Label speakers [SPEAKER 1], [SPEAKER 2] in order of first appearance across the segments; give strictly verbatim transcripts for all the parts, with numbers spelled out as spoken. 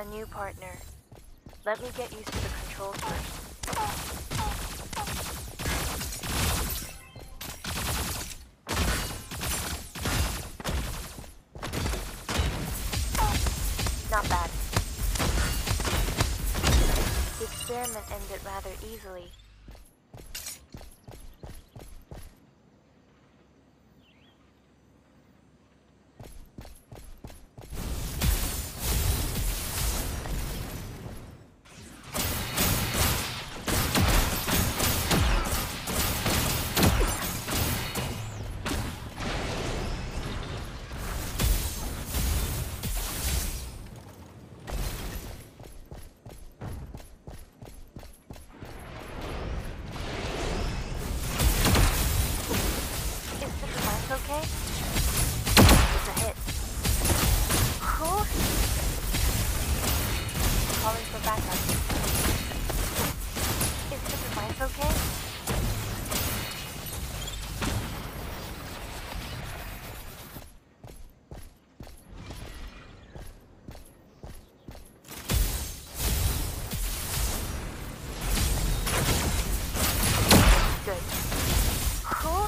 [SPEAKER 1] A new partner. Let me get used to the controls first. Not bad. The experiment ended rather easily. Okay? It's a hit. Cool. Calling for backup. Is the device okay? Good. Cool.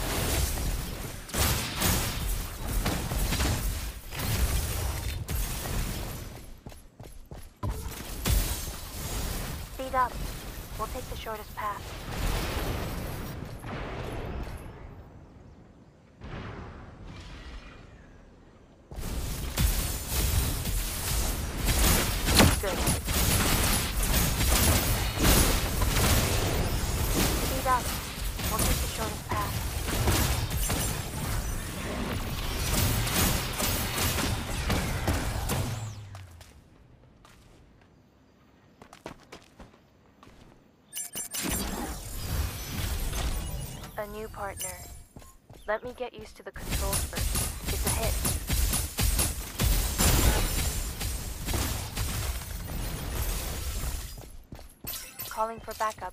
[SPEAKER 1] Speed up. We'll take the shortest path. Good. Speed up. We'll take the shortest path. A new partner. Let me get used to the controls first. It's a hit. Calling for backup.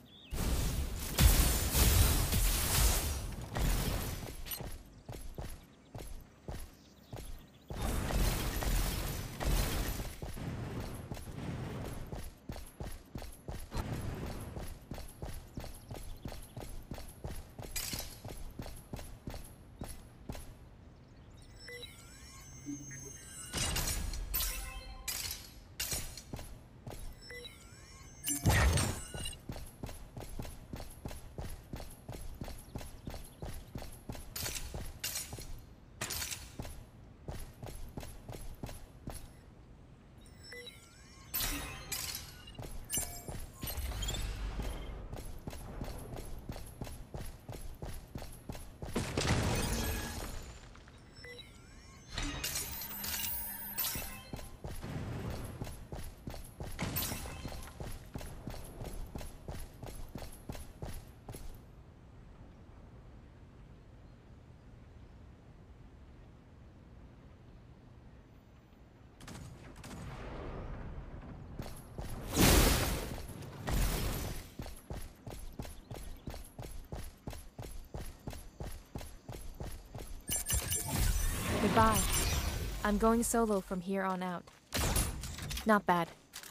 [SPEAKER 2] Goodbye. I'm going solo from here on out. Not bad.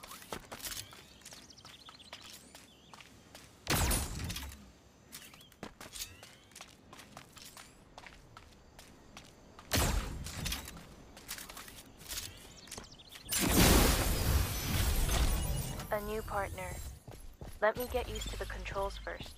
[SPEAKER 1] A new partner. Let me get used to the controls first.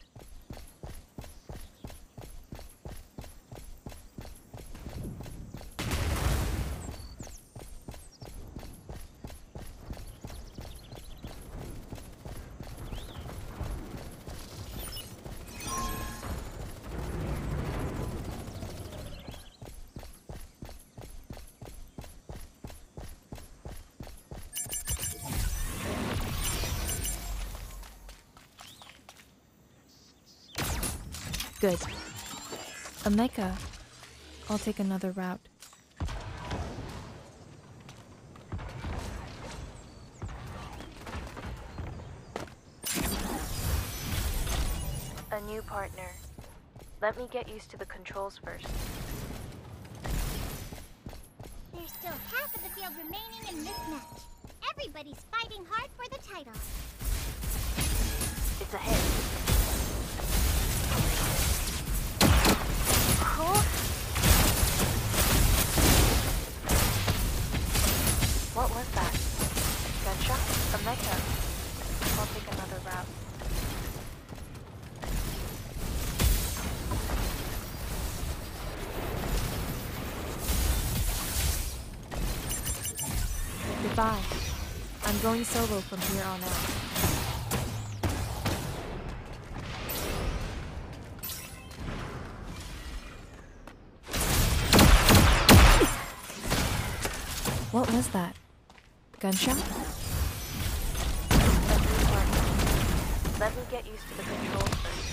[SPEAKER 2] Good. A Mecha. I'll take another route.
[SPEAKER 1] A new partner. Let me get used to the controls first.
[SPEAKER 3] There's still half of the field remaining in this match. Everybody's fighting hard for the title.
[SPEAKER 1] It's a hit. Cool. What was that? Gunshot? A Mecha? I'll take another route.
[SPEAKER 2] Goodbye. I'm going solo from here on out. What was that? Gunshot?
[SPEAKER 1] Let me get used to the controls first.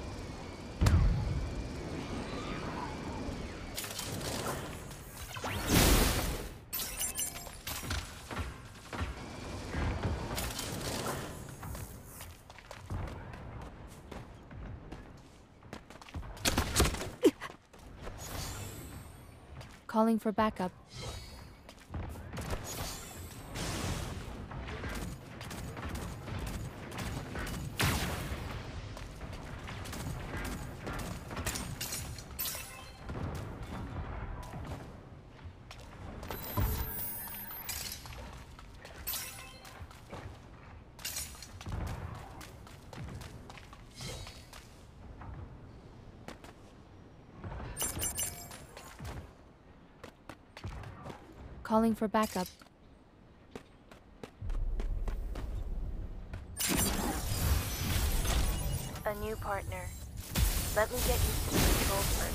[SPEAKER 2] Calling for backup. Calling for backup.
[SPEAKER 1] A new partner. Let me get used to the controls first.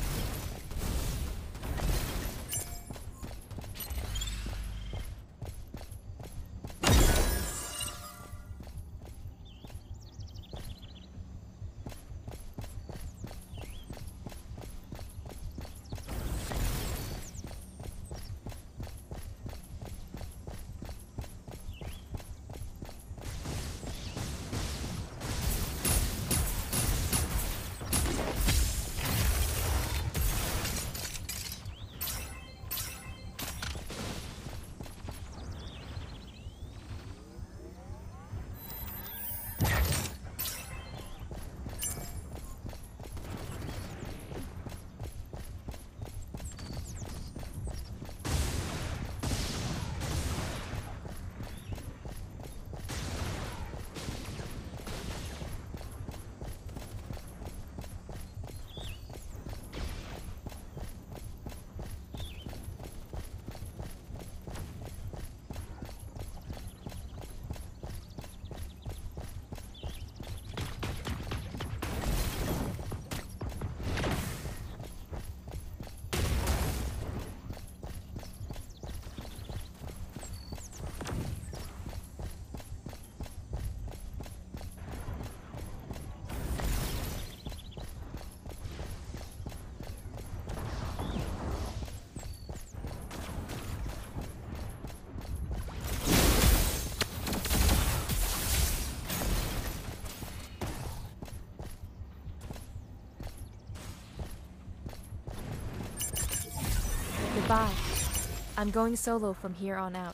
[SPEAKER 2] Goodbye. I'm going solo from here on out.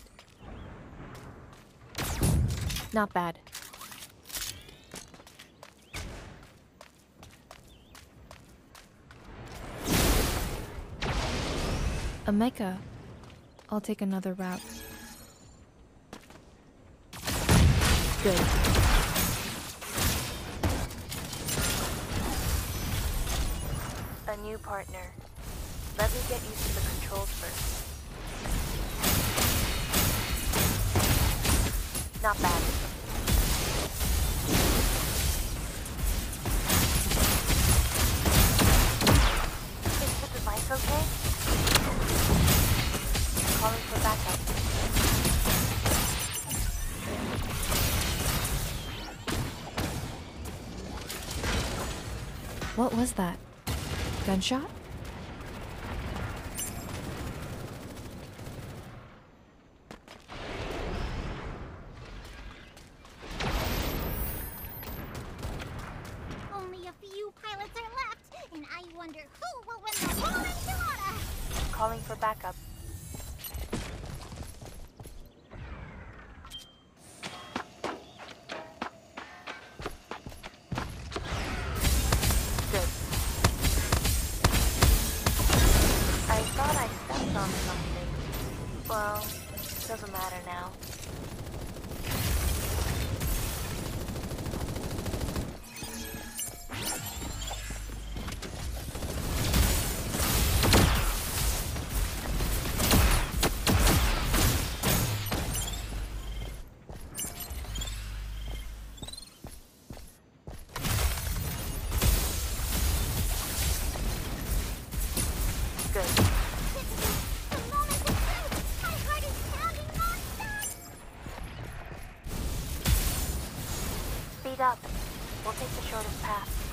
[SPEAKER 2] Not bad. A Mecha. I'll take another route. Good.
[SPEAKER 1] A new partner. Let me get used to the controls first. Not bad. Is the device okay? Calling for backup.
[SPEAKER 2] What was that? Gunshot?
[SPEAKER 3] Only a few pilots are left, and I wonder who will win the whole enchilada!
[SPEAKER 1] Calling for backup. on something. Well, doesn't matter now. Good.
[SPEAKER 3] The moment of truth! My heart is pounding non-stop!
[SPEAKER 1] Speed up. We'll take the shortest path.